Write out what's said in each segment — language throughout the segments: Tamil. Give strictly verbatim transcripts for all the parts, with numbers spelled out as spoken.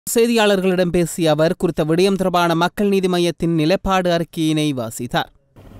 செய்தியாளர்களிடம் பேசிய அவர் குறித்த விடயம் தொடர்பான மக்கள் நீதி மையத்தின் நிலைப்பாடு அறிக்கையினை வாசித்தார்.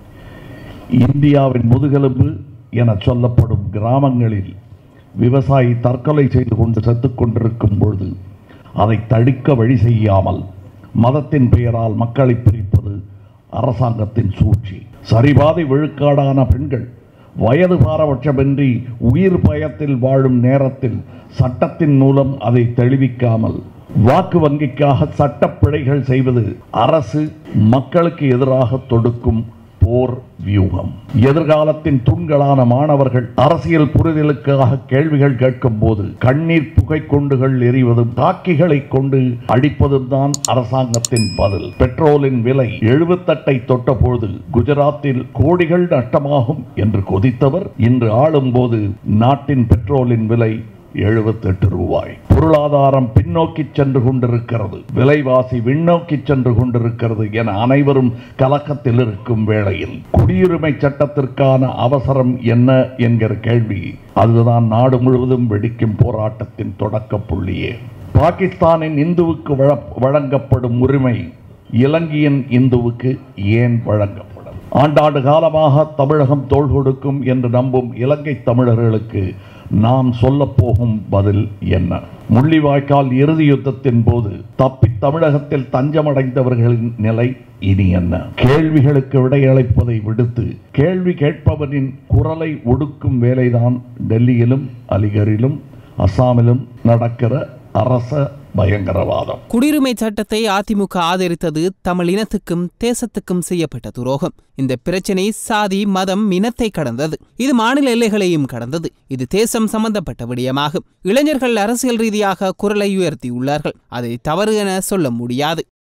இந்தியாவின் முதுகெலும்பு என சொல்லப்படும் கிராமங்களில் விவசாயி தற்கொலை செய்து கொண்டு செத்துக் கொண்டிருக்கும் பொழுது அதை தடுக்க வழி செய்யாமல் மதத்தின் பெயரால் மக்களை பிரிப்பது அரசாங்கத்தின் சூழ்ச்சி. சரிபாதை விழுக்காடான பெண்கள் வயது பாரபட்சமின்றி உயிர் பயத்தில் வாழும் நேரத்தில் சட்டத்தின் மூலம் அதை தெளிவிக்காமல் வாக்கு வங்கிக்காக சட்டப்பிழைகள் செய்வது அரசு மக்களுக்கு எதிராக தொடுக்கும் போர் வியூகம். எதிர்காலத்தின் தூண்களான மாணவர்கள் அரசியல் புரிதலுக்காக கேள்விகள் கேட்கும் போது கண்ணீர் புகை குண்டுகள் எறிவதும் தாக்கிகளை கொண்டு அடிப்பதும் தான் அரசாங்கத்தின் பதில். பெட்ரோலின் விலை எழுபத்தெட்டை தொட்ட பொழுது குஜராத்தில் கோடிகள் நஷ்டமாகும் என்று கொதித்தவர் இன்று ஆளும் போது நாட்டின் பெட்ரோலின் விலை எழுபத்தெட்டு ரூபாய். பொருளாதாரம் பின்னோக்கி சென்று கொண்டிருக்கிறது, விலைவாசி விண்ணோக்கி சென்று கொண்டிருக்கிறது என அனைவரும் கலக்கத்தில் இருக்கும் வேளையில் குடியுரிமை சட்டத்திற்கான அவசரம் என்ன என்கிற கேள்வி அதுதான் நாடு முழுவதும் வெடிக்கும் போராட்டத்தின் தொடக்க புள்ளியே. பாகிஸ்தானின் இந்துவுக்கு வழங்கப்படும் உரிமை இலங்கையின் இந்துவுக்கு ஏன் வழங்கப்படும்? ஆண்டாண்டு காலமாக தமிழகம் தோள் கொடுக்கும் என்று நம்பும் இலங்கை தமிழர்களுக்கு நாம் சொல்ல போகும் பதில் என்ன? முள்ளிவாய்க்கால் இறுதி யுத்தத்தின் போது தப்பி தமிழகத்தில் தஞ்சமடைந்தவர்களின் நிலை இனி என்ன? கேள்விகளுக்கு விடையளிப்பதை விடுத்து கேள்வி கேட்பவனின் குரலை ஒடுக்கும் வேலைதான் டெல்லியிலும் அலிகரிலும் அசாமிலும் நடக்கிற அரச பயங்கரவாதம். குடியுரிமை சட்டத்தை அதிமுக ஆதரித்தது தமிழ் இனத்துக்கும் தேசத்துக்கும் செய்யப்பட்ட துரோகம். இந்த பிரச்சினை சாதி மதம் இனத்தை கடந்தது. இது மாநில எல்லைகளையும் கடந்தது. இது தேசம் சம்பந்தப்பட்ட விடயமாகும். இளைஞர்கள் அரசியல் ரீதியாக குரலை உயர்த்தியுள்ளார்கள். அதை தவறு என சொல்ல முடியாது.